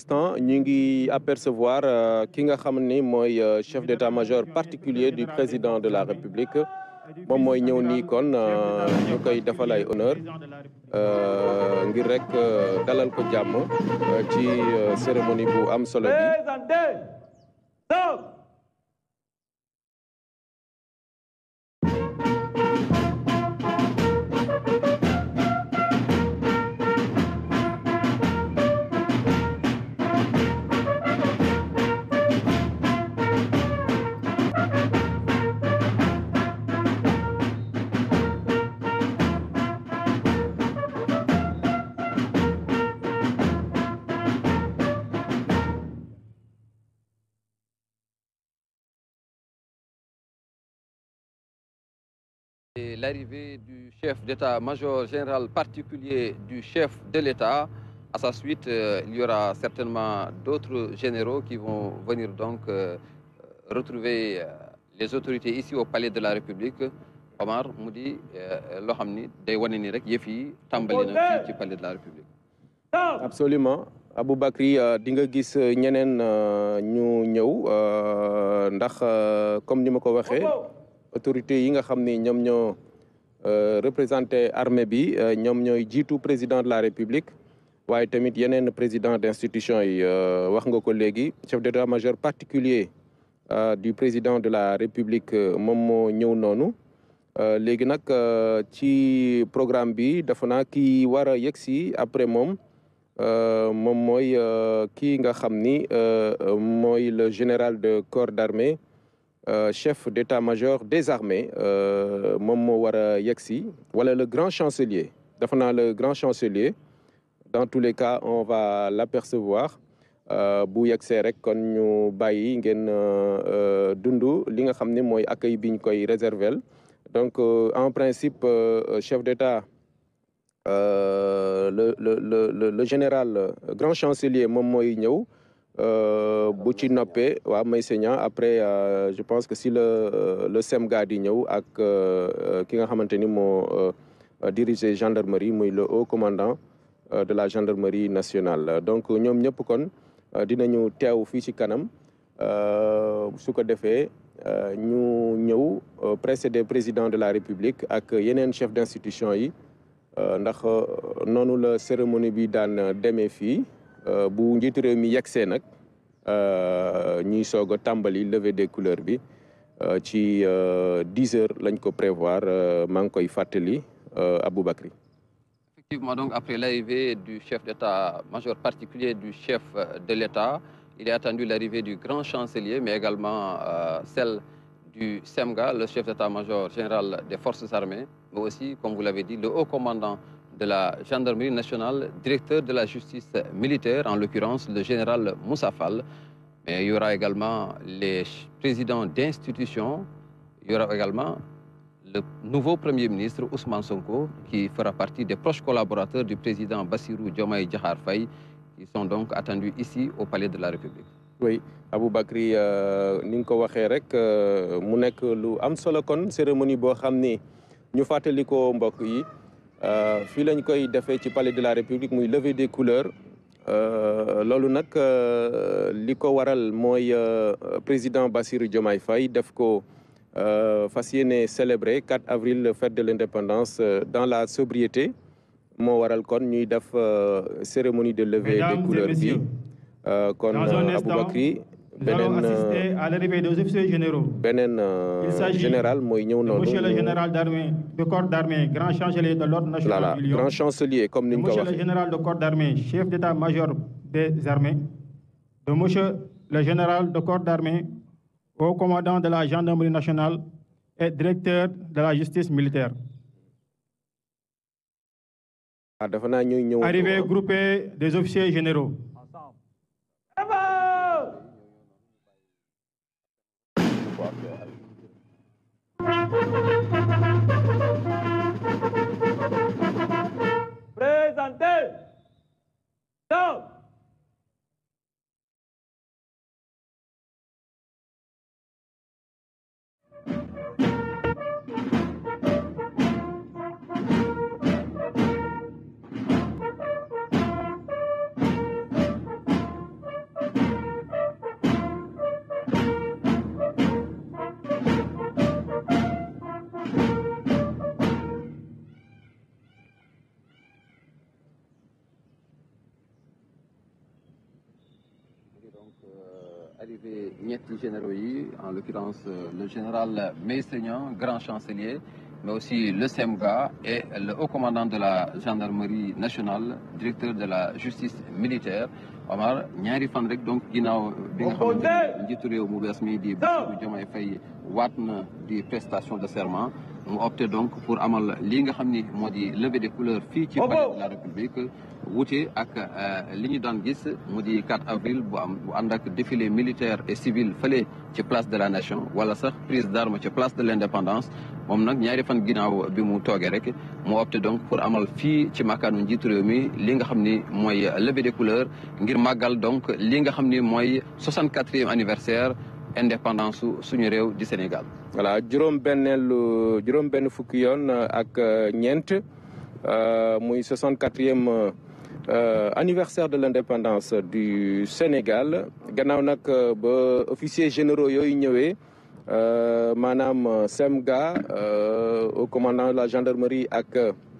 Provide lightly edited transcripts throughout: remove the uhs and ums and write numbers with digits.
ñu ngi apercevoir ki nga xam ni mooy chef d'état-major particulier du président de la République moom mooy ñëw nii kon ñu koy defal ay honneur ngir rek dalal ko jàmm ci cérémonie bu am solo bi. L'arrivée du chef d'état-major général particulier du chef de l'État. À sa suite, il y aura certainement d'autres généraux qui vont venir donc retrouver les autorités ici au Palais de la République. Omar mu di loo xam ni day wane ni rek yëf yi tàmbali na fii ci Palais de la République. Absolument Aboubacry di nga gis ñeneen ñu ñëw ndax comme ni ma ko waxee autorités yi nga xam ni ñoom ñoo représenté armée bi ñoom ñooy jiitu président de la République waaye tamit yeneen président d'institution yi wax nga ko léegi chef d'état-major particulier du président de la République moom moo ñëw noonu léegi nag ci programme bi dafa naa ki war a yegsi après moom mooy kii nga xam ni mooy le général de corps d'armée chef d'état-major des armées moom moo war a yegsi wala le grand chancelier dafa naa le grand chancelier dans tous les cas on va l'apercevoir bu yegsee rek kon ñu bàyyi ngeen dund li nga xam ne mooy accueil bi ñu koy réserver donc en principe chef d'état le général grand chancelier moom mooy ñëw bu ci noppee waa may seignan après je pense que si le SEMGA di ñëw ak ki nga xamante ni moo diriger gendarmerie muy le haut commandant de la gendarmerie nationale donc ñoom ñëpp kon dinañu teew fii ci kanam su ko defee ñu ñëw précédé président de la République ak yeneen chef d'institution yi ndax noonu la cérémonie bi daan demee fii bu njiitu réew mi yegsee nag ñuy soog a tàmbali levée des couleurs bi ci 10 heures lañ ko prévoir maa ngi koy fàttali Aboubacry. Effectivement, donc après l'arrivée du chef d'état-major particulier du chef de l'État, il est attendu l'arrivée du grand chancelier, mais également celle du SEMGA, le chef d'état-major général des forces armées, mais aussi, comme vous l'avez dit, le haut commandant de la gendarmerie nationale, directeur de la justice militaire, en l'occurrence le général Moussa Fall. Mais il y aura également les présidents d'institutions, il y aura également le nouveau Premier ministre Ousmane Sonko, qui fera partie des proches collaborateurs du président Bassirou Diomaye Diakhar Faye, qui sont donc attendus ici au Palais de la République. Oui, Aboubacry ni nga ko waxee rek mu nekk lu am solo kon cérémonie boo xam ni ñu fàttali ko mbokk yi fii lañ koy defee ci Palais de la République muy levée des couleurs loolu nag li ko waral mooy président Bassirou Diomaye Faye def ko fas yéene célébrer 4 avril fête de l'indépendance dans la sobriété moo waral kon ñuy def cérémonie de levée des couleurs bi kon Aboubacry beneen à l'arrivée des officiers généraux. beneen général mooy ñëw noonu. Monsieur le général d'armée du corps d'armée grand chancelier de l'ordre national voilà, du Lion. grand chancelier comme ni ñu ko waxee. Monsieur le général de corps d'armée chef d'état-major des armées. De monsieur le général de corps d'armée haut commandant de la gendarmerie nationale et directeur de la justice militaire. dafa naa ñuy ñëw. Arrivée groupée des officiers généraux. Présentez. Stop. donc arrivé ñetti généraux yi, en l'occurrence le général Meïssa Niang, grand chancelier, mais aussi le SEMGA et le haut commandant de la gendarmerie nationale, directeur de la justice militaire. Omar ñaari fan rek donc ginnaaw bi nga xamante ni njiitu réew mu bees mi di Bassirou Diomaye Faye waat na di prestation de serment, mu opté donc pour amal lii nga xam ni moo di levée des couleurs fii ci palais de la République, wuute ak li ñu daan gis mu di 4 avril bu ànd ak défilé militaire et civil fële ci place de la nation wala sax prise d'armes ci place de l'indépendance. moom nag ñaari fan ginnaaw bi mu toogee rek mu opté donc pour amal fii ci makkaanu njiitu réew mi li nga xam ni mooy levée des couleurs ngir màggal donc li nga xam ni mooy 64e anniversaire indépendance suñu réew di Sénégal. voilà juróom benn fukki yoon ak ñeent muy 64e anniversaire de l'indépendance du Sénégal gannaaw nag ba officiers généraux yooyu ñëwee. maanaam SEMGA au commandant de la gendarmerie ak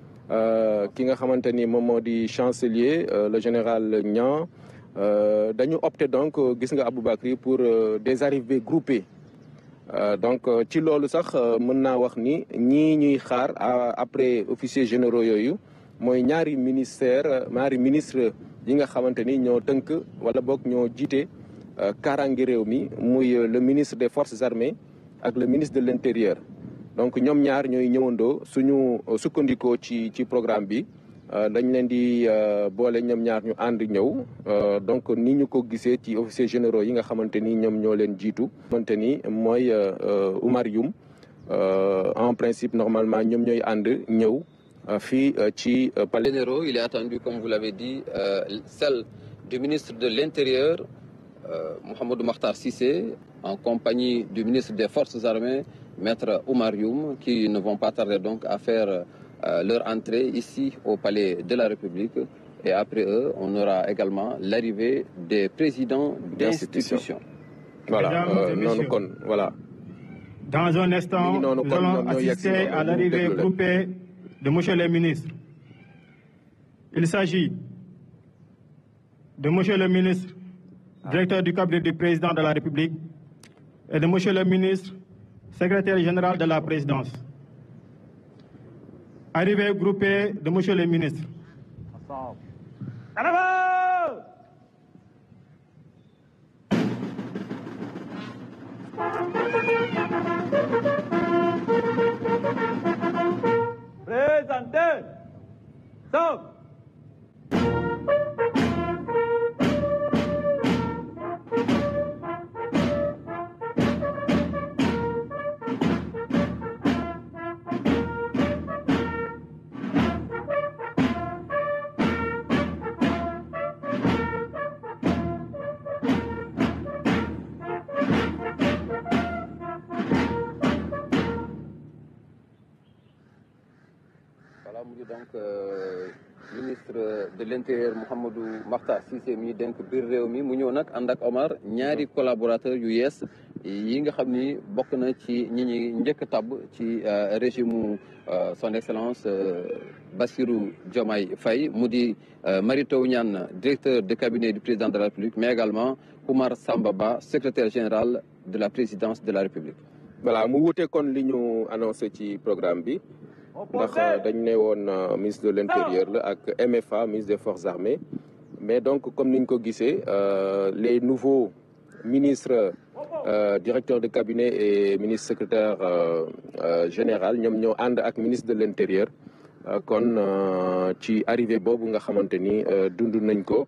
ki nga xamante ni moom moo di chancelier le général Niang dañu opté donc gis nga Aboubacry pour des arrivées groupées donc ci loolu sax mën naa wax ni ñii ñuy xaar après officiers généraux yooyu mooy ñaari ministre yi nga xamante ni ñoo tënk wala boog ñoo jiite kaaraange réew mi muy le ministre des forces armées ak le ministre de l'intérieur donc ñoom ñaar ñooy ñëwandoo suñu sukkandikoo ci programme bi dañ leen di boole ñoom ñaar ñu ànd ñëw donc ni ñu ko gisee ci officiers généraux yi nga xamante ni ñoom ñoo leen jiitu xamante ni mooy Oumar Youm en principe normalement ñoom ñooy ànd ñëw fii ci palais. Généraux, il est attendu comme vous l'avez dit celle du ministre de l'intérieur Mouhamadou Makhtar Cissé, en compagnie du ministre des Forces armées, Maître Oumar Youm, qui ne vont pas tarder donc à faire leur entrée ici au Palais de la République. Et après eux, on aura également l'arrivée des présidents d'institutions. Voilà, voilà. Dans un instant, nous allons assister à l'arrivée groupée de monsieur le ministre. Il s'agit de monsieur le ministre, directeur du cabinet du président de la République, et de monsieur le ministre, secrétaire général de la présidence. Arrivée groupée de monsieur le ministre. Présentez. Stop. Voilà, mu ngi donc ministre de l'intérieur Mouhamadou Makhtar Cissé mi dénk biir réew mi mu ñëw nag ànd ak Omar ñaari collaborateurs yu yees yi nga xam ni bokk na ci ñi ñi njëkk tabb ci régime son excellence Bassirou Diomaye Faye mu di Mary Teuw Niane directeur de cabinet du président de la République, mais également Oumar Samba Ba, secrétaire général de la présidence de la République. Voilà, mu wute kon li ñu annoncé ci programme bi ndax dañ ne woon ministre de l'intérieur la ak MFA ministre des forces armées, mais donc comme ni ñu ko gisee les nouveaux ministres directeur de cabinet et ministre secrétaire général ñoom ñoo ànd ak ministre de l'intérieur kon ci arrivée boobu nga xamante ni dund nañ ko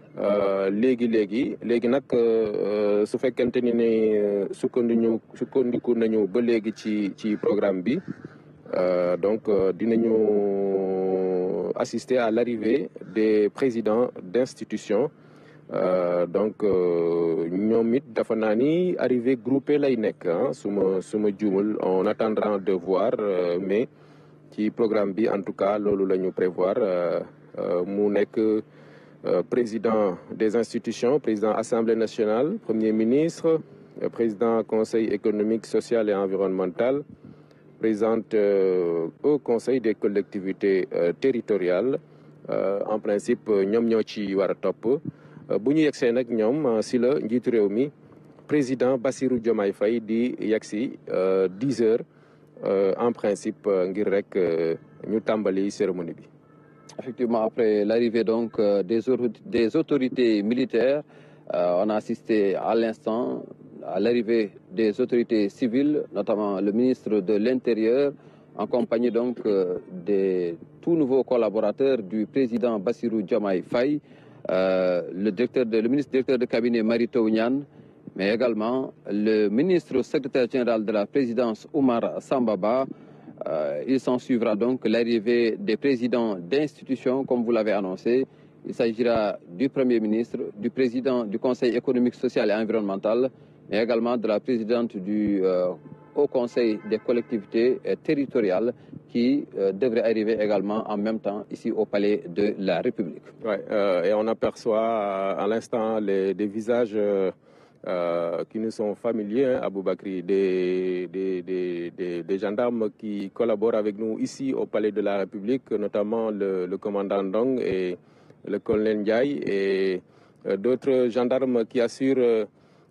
léegi nag su fekkente ni ne sukkandiku nañu ba léegi ci programme bi donc dinañu assister à l'arrivée des présidents d'institutions donc ñoom it dafa naa ni arrivée groupée lay nekk suma juumul on attendra de voir mais ci programme bi en tout cas loolu la ñu prévoir mu nekk président des institutions, président Assemblée nationale, Premier ministre, président Conseil économique, social et environnemental, présidente au Conseil des collectivités territoriales. En principe ñoom ñoo ci war a topp bu ñu yegsee nag ñoom si la njiitu réew mi président Bassirou Diomaye Faye di yegsi 10 heures en principe ngir rek ñu tàmbali cérémonie bi. Effectivement, après l'arrivée donc des autorités militaires, on a assisté à l'instant à l'arrivée des autorités civiles, notamment le ministre de l'Intérieur, en compagnie donc des tout nouveaux collaborateurs du président Bassirou Diomaye Faye, le ministre directeur de cabinet Mary Teuw Niane, mais également le ministre secrétaire général de la présidence Oumar Samba Ba. Il s'en suivra donc l'arrivée des présidents d'institutions, comme vous l'avez annoncé. Il s'agira du Premier ministre, du président du Conseil économique, social et environnemental, mais également de la présidente du Haut Conseil des collectivités territoriales qui devrait arriver également en même temps ici au Palais de la République. Ouais, et on aperçoit à l'instant des visages qui nous sont familiers, hein, Aboubakry, des gendarmes qui collaborent avec nous ici au Palais de la République, notamment le commandant Ndong et le colonel Ndiaye, et d'autres gendarmes qui assurent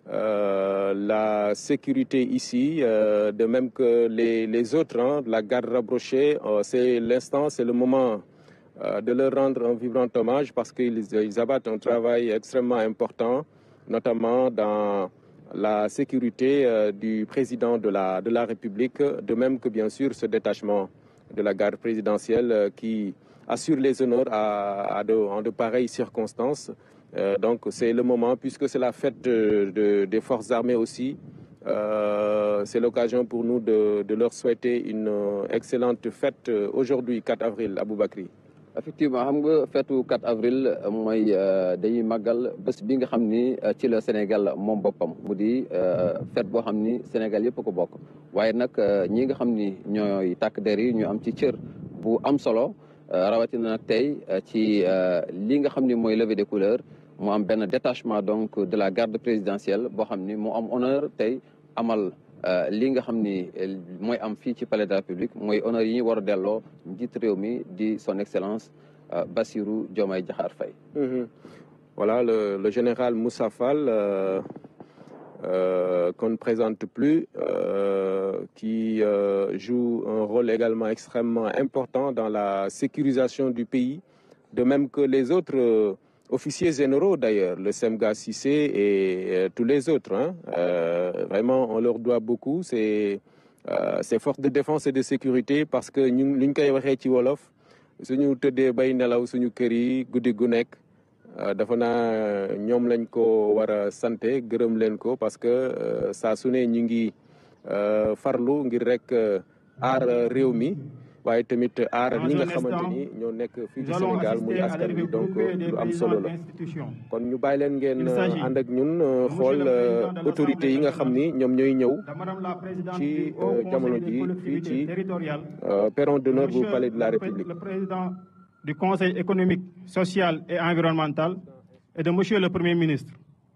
la sécurité ici, de même que les autres, hein, la garde rapprochée. C'est l'instant, c'est le moment de leur rendre un vibrant hommage parce qu'ils abattent un travail extrêmement important, notamment dans la sécurité du président de la République, de même que bien sûr ce détachement de la garde présidentielle qui assure les honneurs en de pareilles circonstances. Donc c'est le moment, puisque c'est la fête des forces armées aussi, c'est l'occasion pour nous de leur souhaiter une excellente fête aujourd'hui, 4 avril, Aboubakry. Effectivement, xam nga feetu 4 avril mooy dañuy màggal bés bi nga xam ni ci la Sénégal moom boppam mu di fête boo xam ni Sénégal yëpp ko bokk waaye nag ñi nga xam ni ñooy takk der yi ñu am ci cër bu am solo rawatina nag tey ci li nga xam ni mooy levée des couleurs mu am benn détachement donc de la garde présidentielle boo xam ni mu am honneur tey amal li nga xam ni mooy am fii ci palais de la République mooy honneur yi ñu war a delloo njiit réew mi di son excellence Bassirou Diomaye Diakhar Faye. Voilà le général Moussa Fall qu'on ne présente plus, qui joue un rôle également extrêmement important dans la sécurisation du pays, de même que les autres officiers généraux d'ailleurs, le Semga Cissé et tous les autres. Hein. Vraiment, on leur doit beaucoup. C'est forces de défense et de sécurité parce que nous, luñ koy waxee ci wolof suñu tëddee bay nelaw suñu kër yi guddi gu nekk dafa naa ñoom lañ ko war a sante gërëm leen ko parce que saa su ne ñu ngi farlu ngir rek aar réew mi. waaye tamit aar ñi nga xamante ni ñoo nekk fii ci Sénégal muy askan bi donc lu am solo la kon ñu bàyyi leen ngeen ànd ak ñun xool autorités yi nga xam ni ñoom ñooy ñëw ci jamono ji fii ci perron d'honneur bu palais de la République. Le président du Conseil économique, social et environnemental et de monsieur le Premier ministre.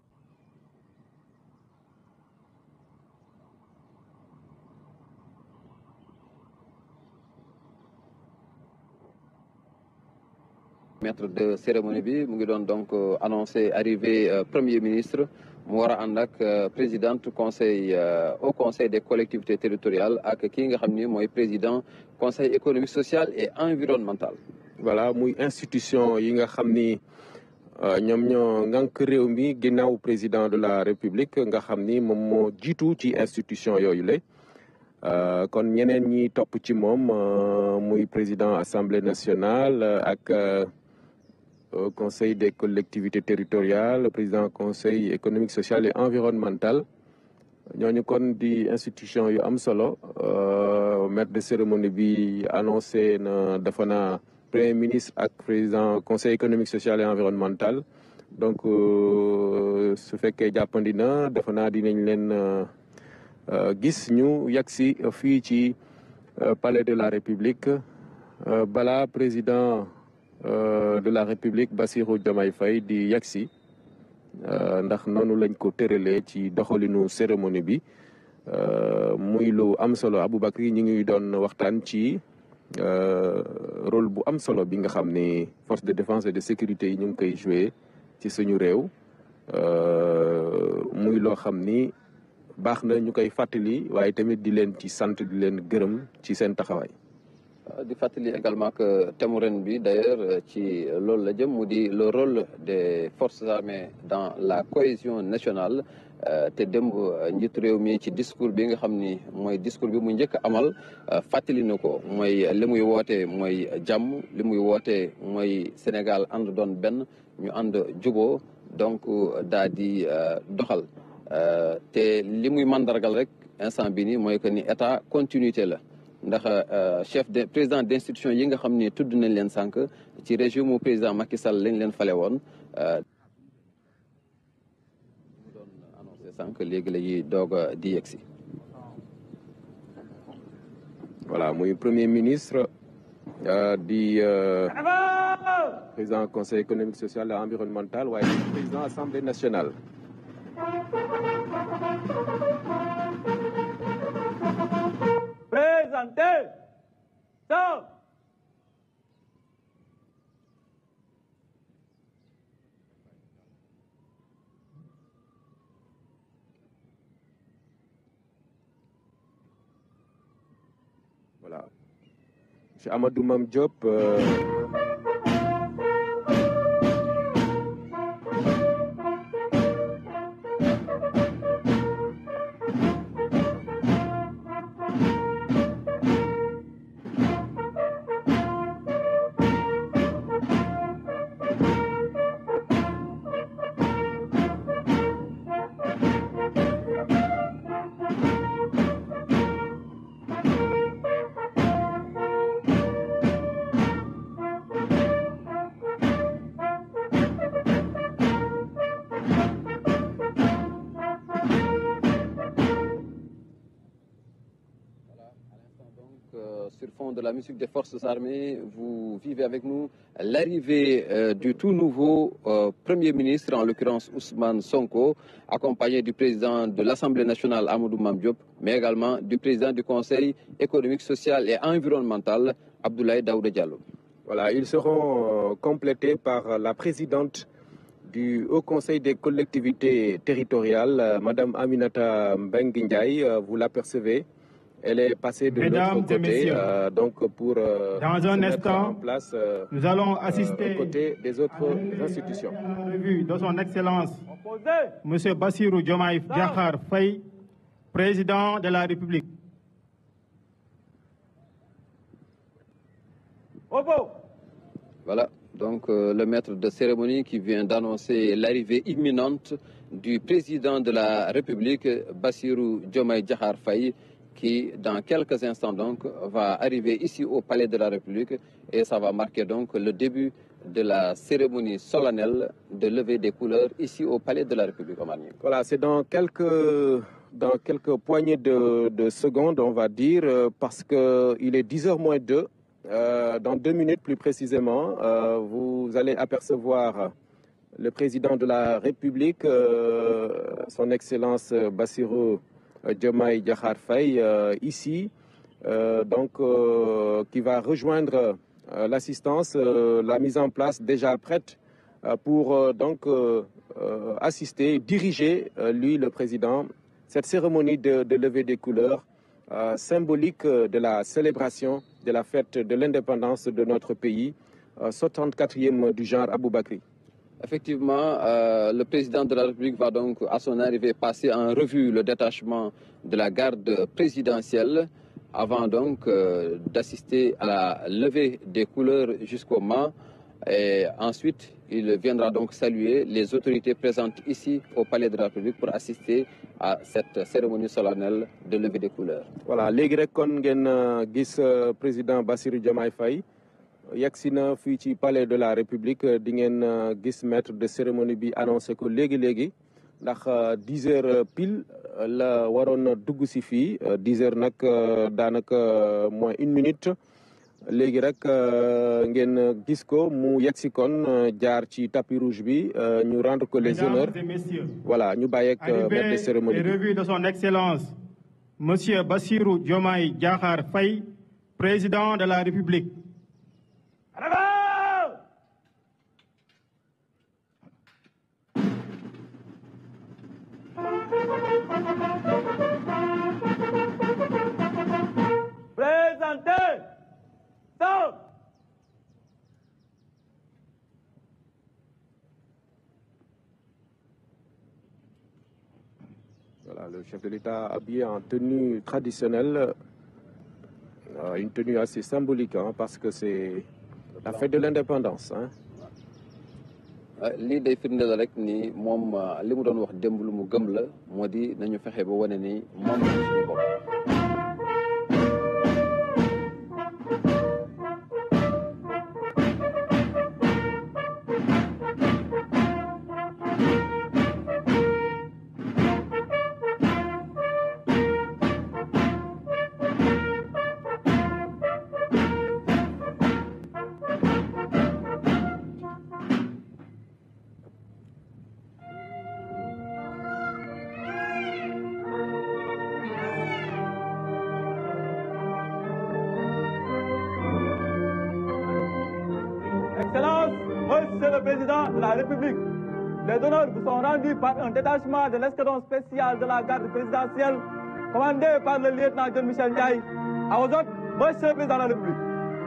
Maître de cérémonie bi mu ngi doon donc annoncé arrivée premier ministre mu war a ànd ak présidente conseil au conseil des collectivités territoriales ak kii nga xam ni mooy président conseil économique social et environnemental. Voilà muy institution yi nga xam ni ñoom ñoo ngànk réew mi ginnaaw président de la République nga xam ni moom moo jiitu ci institution yooyu la kon ñeneen ñi topp ci moom muy président assemblée nationale ak conseil des collectivités territoriales, le président conseil économique, social et environnemental. ñooñu kon di institution yu am solo maître de cérémonie bi annoncé na dafa na premier ministre ak président conseil économique, social et environnemental. Donc su fekkee jàppandi na dafa naa dinañ leen gis ñu yagsi fii ci palais de la République bala président de la République Bassirou Diomaye Faye di yagsi ndax noonu lañ ko tëralee ci doxalinu cérémonie bi muy lu am solo. Aboubakry ñi ngi doon waxtaan ci rôle bu am solo bi nga xam ne force de défense et de sécurité yi ñu ngi koy joué ci suñu réew muy loo xam ni baax na ñu koy fàttali waaye tamit di leen ci sant di leen gërëm ci seen taxawaay. di fàttali également que thème ren bi d'ailleurs ci loolu la jëm mu di le rôle des forces armées dans la cohésion nationale te démb njiitu réew mi ci discours bi nga xam ni mooy discours bi mu njëkk amal fàttali na ko mooy li muy woote mooy jàmm li muy woote mooy Sénégal ànd doon benn ñu ànd juboo donc daa di doxal te li muy mandargal rek instant bi nii mooy que ni état continuité la. ndax président d'institution yi nga xam ni tudd nañ leen sànq ci régime mu président Macky Sall lañ leen fale woon mu doon annoncé sànq léegi la ñuy doog a di yegsi. voilà muy premier ministre di président conseil économique social et environnemental waaye président assemblée nationale. Présentez. Stop. Voilà. Monsieur Amadou Mame Diop. Sur fond de la musique des forces armées, vous vivez avec nous l'arrivée du tout nouveau Premier ministre, en l'occurrence Ousmane Sonko, accompagné du président de l'Assemblée nationale Amadou Mame Diop, mais également du président du Conseil économique, social et environnemental Abdoulaye Daouda Diallo. Voilà, ils seront complétés par la présidente du Haut Conseil des collectivités territoriales, Madame Aminata Mbengue Ndiaye, vous l'apercevez. Elle est passée de l'autre côté, donc pour dans un instant, en place, nous allons assister aux côtés des autres institutions. À la revue de son Excellence, Monsieur Bassirou Diomaye Diakhar Faye, président de la République. Voilà, donc le maître de cérémonie qui vient d'annoncer l'arrivée imminente du président de la République, Bassirou Diomaye Diakhar Faye, qui, dans quelques instants, donc, va arriver ici au Palais de la République et ça va marquer donc le début de la cérémonie solennelle de levée des couleurs ici au Palais de la République. Voilà, c'est dans quelques poignées de secondes, on va dire, parce qu'il est 10h moins 2. Dans 2 minutes plus précisément, vous allez apercevoir le président de la République, son Excellence Bassirou Diomaye Diakhar Faye, ici, qui va rejoindre l'assistance, la mise en place déjà prête pour assister, diriger, lui le président, cette cérémonie de levée des couleurs symbolique de la célébration de la fête de l'indépendance de notre pays, 74e du genre Aboubakri. Effectivement, le président de la République va donc, à son arrivée, passer en revue le détachement de la garde présidentielle avant donc d'assister à la levée des couleurs jusqu'au mât. Et ensuite, il viendra donc saluer les autorités présentes ici au Palais de la République pour assister à cette cérémonie solennelle de levée des couleurs. Voilà, léegi rek kon ngeen gis président Bassirou Diomaye Faye yegsi na fii ci Palais de la République di ngeen gis maître de cérémonie bi annoncé ko léegi ndax 10 heures pile la waroon dugg si fii 10 heures nag daanaka moins 1 minute. léegi rek ngeen gis ko mu yegsi kon jaar ci tapis rouge bi ñu rendre ko les honneurs. Voilà, ñu bàyyi ak maître de cérémonie bi. Revue de son Excellence Monsieur Bassirou Diomaye Diakhar Faye, président de la République. Présentez. Stop. Voilà, le chef de l'État habillé en tenue traditionnelle, une tenue assez symbolique, hein, parce que c'est la fête de l'indépendance. Hein. lii day firndeel rek ni moom li mu doon wax démb lu mu gëm la moo di nañu fexe ba wane ni moom la suñu bopp. Excellence, Monsieur le Président de la République, les honneurs vous sont rendus par un détachement de l'escadron spécial de la garde présidentielle commandé par le lieutenant John Michel Ndiaye. À vos ordres, Monsieur le Président de la République.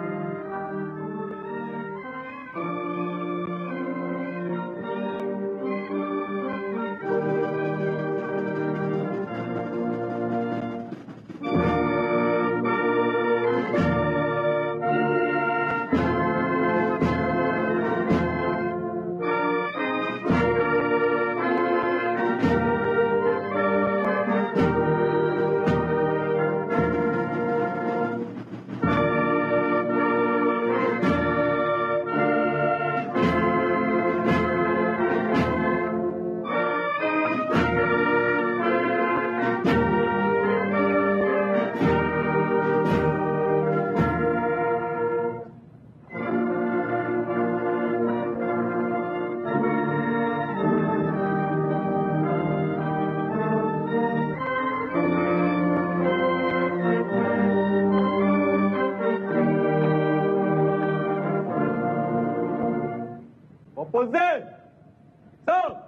Opposé. Stop.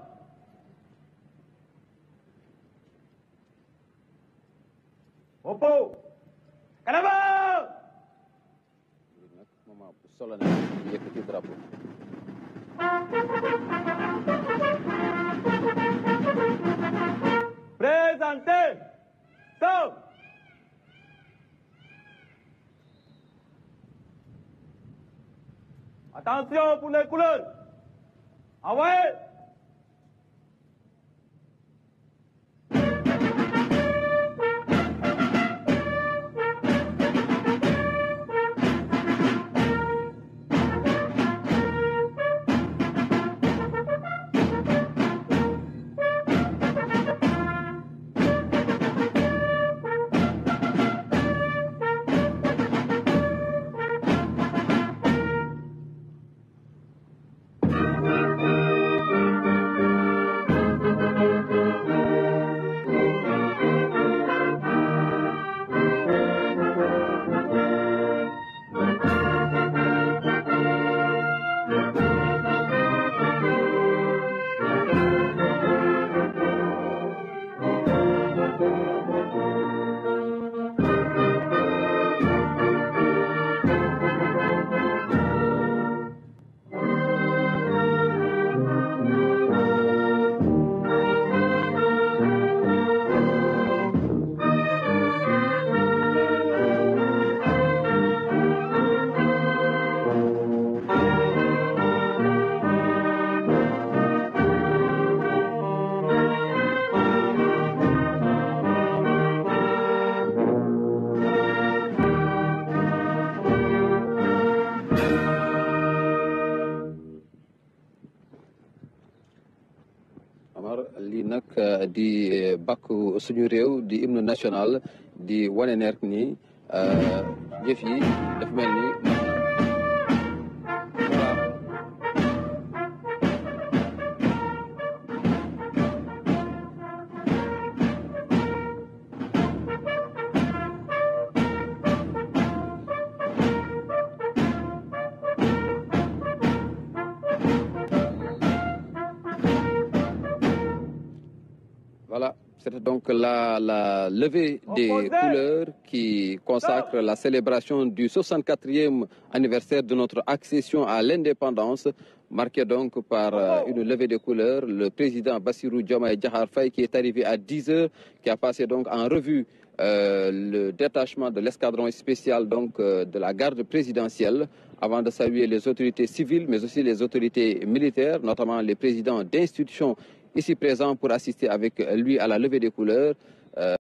Oppo. Canada. moment bu solennel ñu yëkkati drapeau. Présentez. Stop. Attention pour les couleurs. Envoyez. lii nag di bàkku suñu réew di hymne national di wane ne rek ni jëf yi dafa mel ni Voilà, C'était donc la levée des couleurs qui consacre la célébration du 64e anniversaire de notre accession à l'indépendance, marquée donc par une levée des couleurs. Le président Bassirou Diomaye Diakhar Faye qui est arrivé à 10 h, qui a passé donc en revue le détachement de l'escadron spécial donc, de la garde présidentielle, avant de saluer les autorités civiles, mais aussi les autorités militaires, notamment les présidents d'institutions ici présents pour assister avec lui à la levée des couleurs.